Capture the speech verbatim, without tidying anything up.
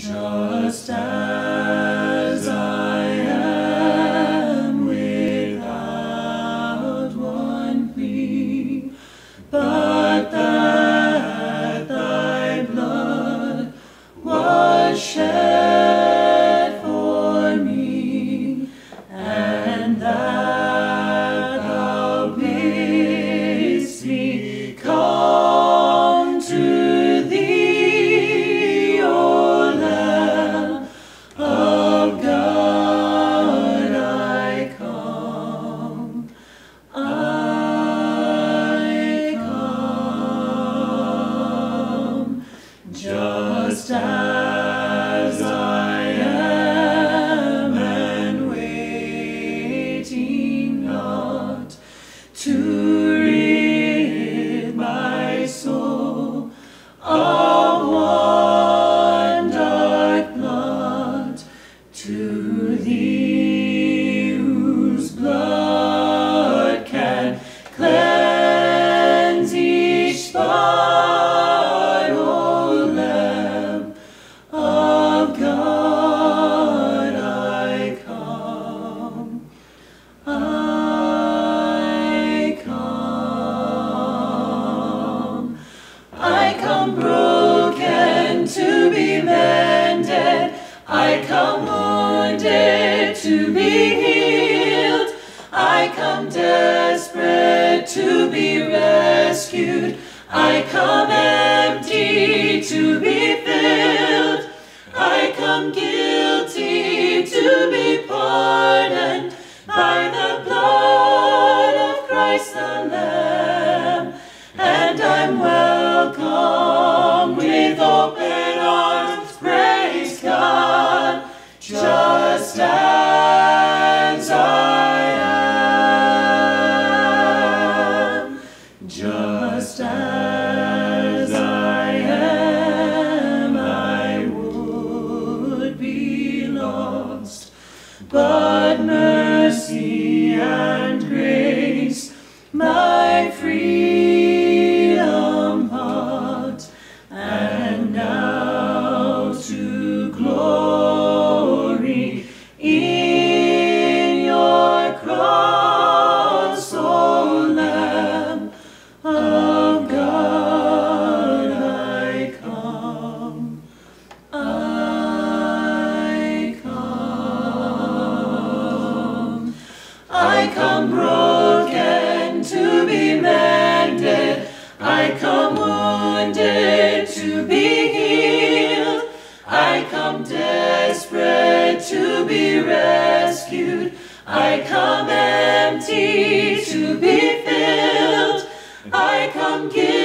just as I am, without one plea, but that thy blood was shed for me, and that thou bidst me come to thee, O Lamb of God, I come, I come, just as I am, and waiting not to rid my soul of one dark blot, to thee whose blood can cleanse each spot, O Lamb of God, I come, I come, I come broken to be mended, I come wounded to be healed, I come desperate to be rescued, I come empty to be filled, I come guilty to be pardoned by the blood of Christ the Lamb, and I'm welcome with open arms, praise God, just as I am, just as I am. I would be lost, but mercy and grace my freedom bought, and now to glory in your cross, O Lamb of God, I come, I come, I come broken to be mended, I come wounded to be healed, I come desperate to be rescued, I come empty to be filled, I come guilty